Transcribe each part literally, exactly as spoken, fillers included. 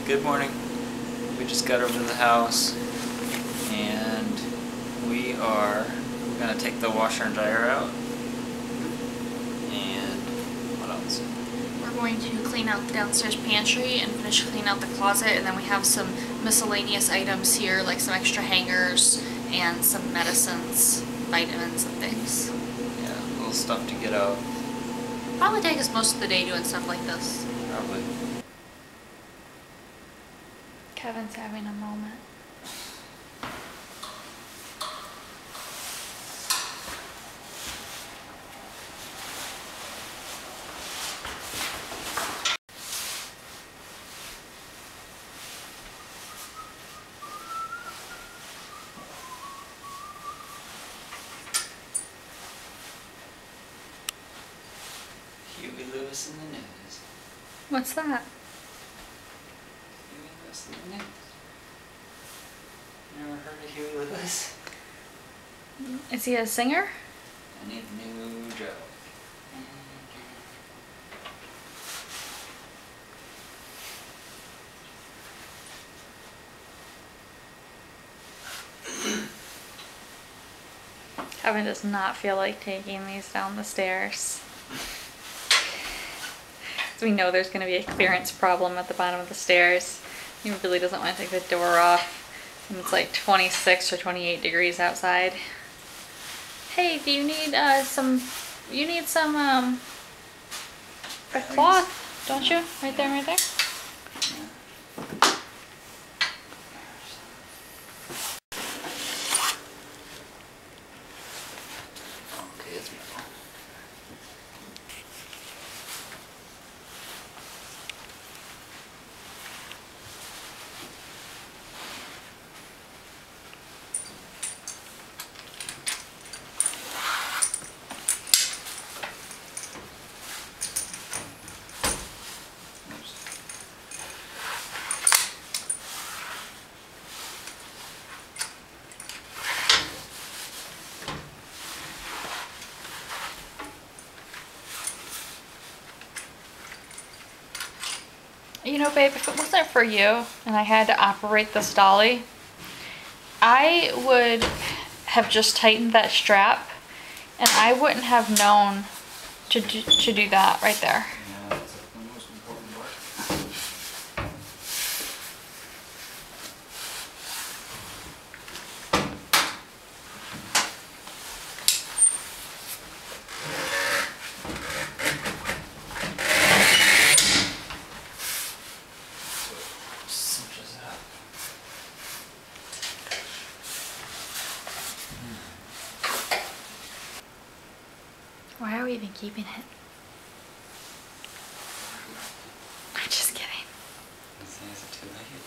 Good morning. We just got over to the house and we are going to take the washer and dryer out. And what else? We're going to clean out the downstairs pantry and finish cleaning out the closet, and then we have some miscellaneous items here like some extra hangers and some medicines, vitamins and things. Yeah, little stuff to get out. Probably take us most of the day doing stuff like this. Probably. Kevin's having a moment. Huey Lewis in the news. What's that? Huey Lewis in the news. Never heard of Huey Lewis? Is he a singer? I need a new job. Kevin does not feel like taking these down the stairs. So we know there's going to be a clearance problem at the bottom of the stairs. He really doesn't want to take the door off. And it's like twenty-six or twenty-eight degrees outside. Hey, do you need uh, some, you need some um, a cloth, don't you? Right there, right there. Okay, it's metal. You know, babe, if it wasn't for you and I had to operate this dolly, I would have just tightened that strap and I wouldn't have known to do, to do that right there. Yeah, that's the most important part. Cinches it up. Why are we even keeping it? I'm just kidding. Is it too late?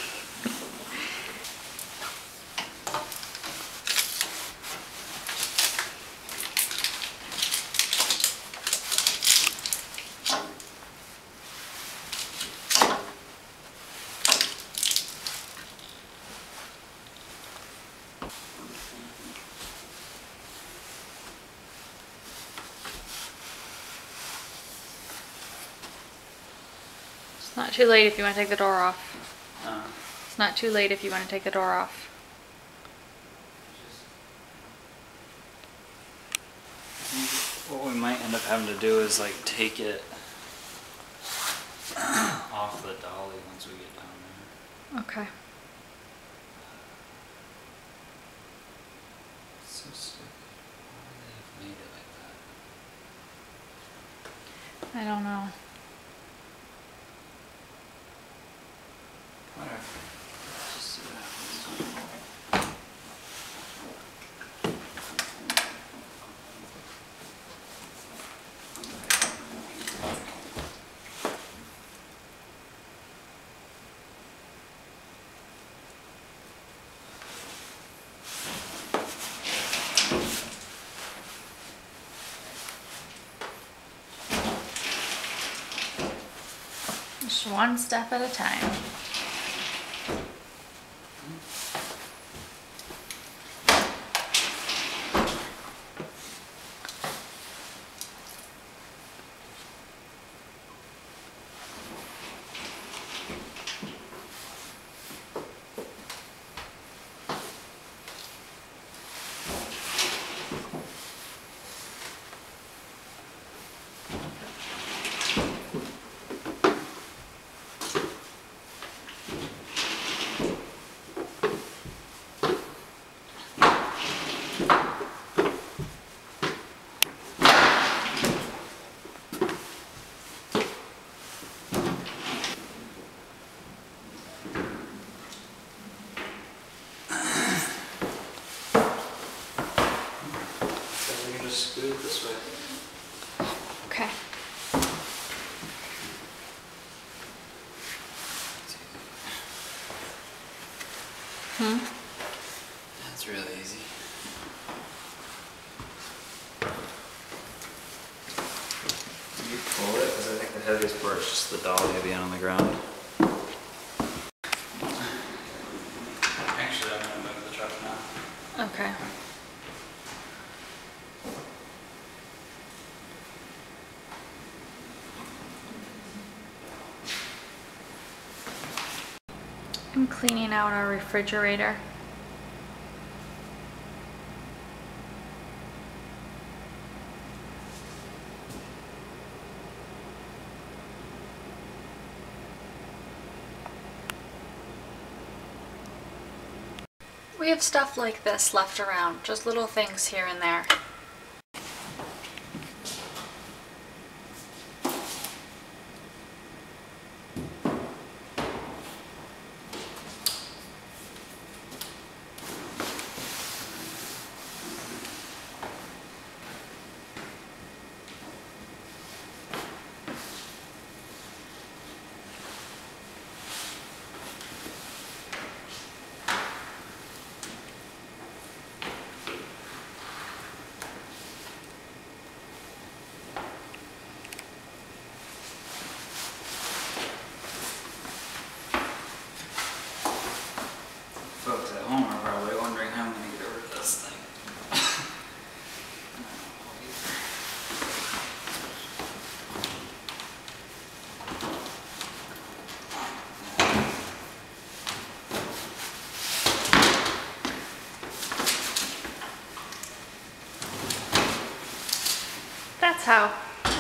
It's not too late if you want to take the door off. Uh, It's not too late if you want to take the door off. What we might end up having to do is like take it off the dolly once we get down there. Okay. It's so stupid. Why would they have made it like that? I don't know. Whatever. Let's just see what happens. Just one step at a time. Mm-hmm. That's really easy. You pull it, because I think the heaviest part is just the dolly being on the ground. Actually, I'm going to move the truck now. Okay. I'm cleaning out our refrigerator. We have stuff like this left around, just little things here and there. Folks at home are probably wondering how I'm going to get over this thing. That's how.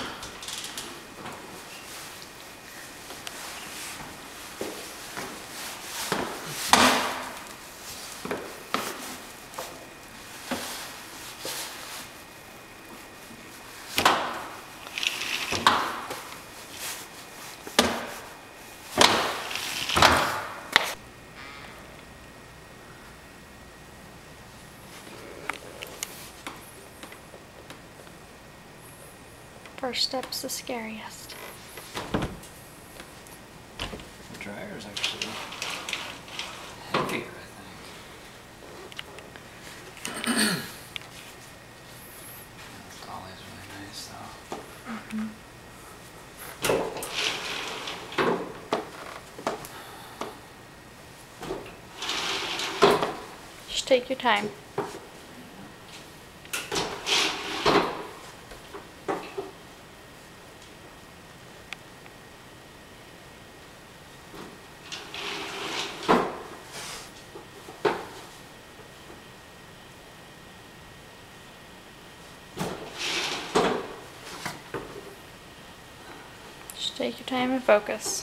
First step's the scariest. The dryer's actually heavier, I think. This dolly's really nice, though. Mm-hmm. Just take your time. Just take your time and focus.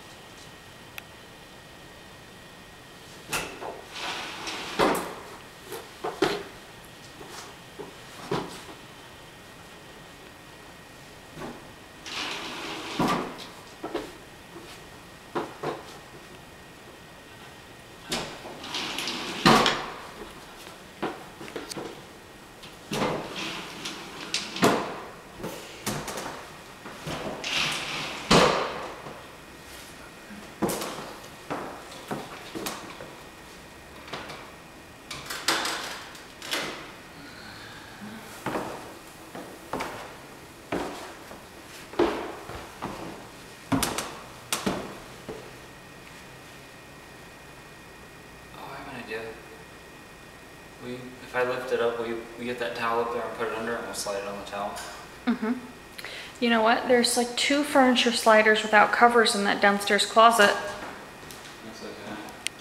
idea. We, if I lift it up, we, we get that towel up there and put it under and we'll slide it on the towel. Mm-hmm. You know what? There's like two furniture sliders without covers in that downstairs closet. That's okay.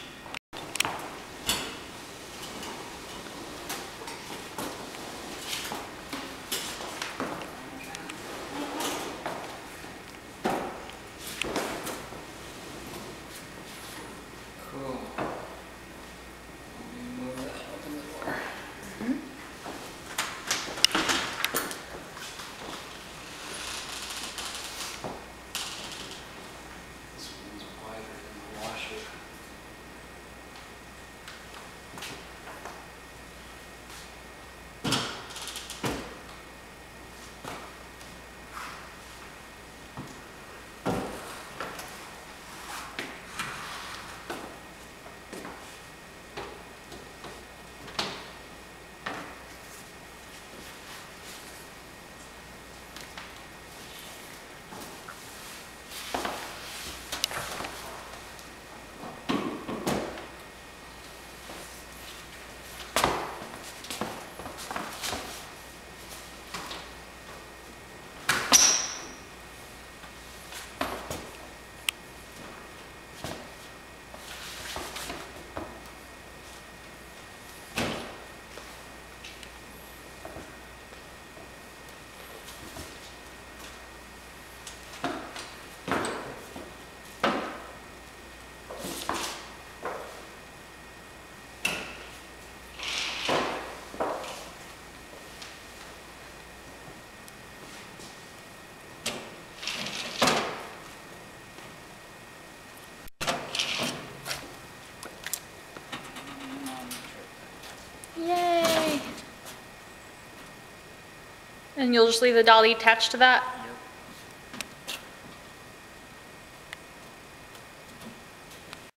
Cool. Let me move that, open the door. Mm-hmm. This one's wide And you'll just leave the dolly attached to that?